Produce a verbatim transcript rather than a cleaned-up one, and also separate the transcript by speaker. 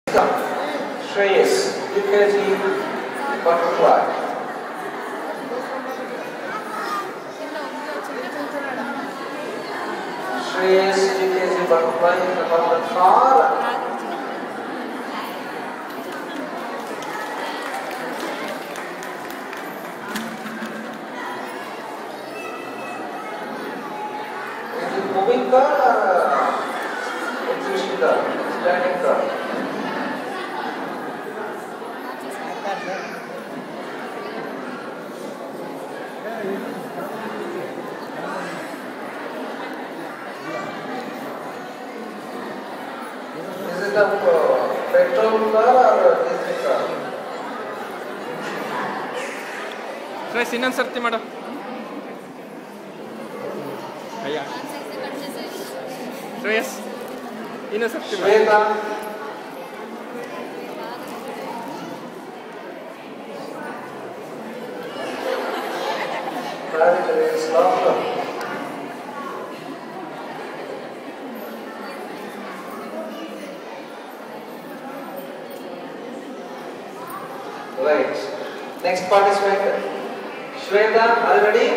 Speaker 1: Shreyas, U K G butterfly. Shreyas, U K G butterfly, number four. Is it moving car or existing car? Standing car? Is it a uh, petrol car or diesel car?
Speaker 2: Shreyas, ಇನ್ನೊಂದು ಸರ್ತಿ ಮಾಡು. ಅಯ್ಯ Shreyas, ಇನ್ನೊಂದು ಸರ್ತಿ ಮಾಡು.
Speaker 1: Shweta. Very slow. Right. Next participant, Shweta, are you ready?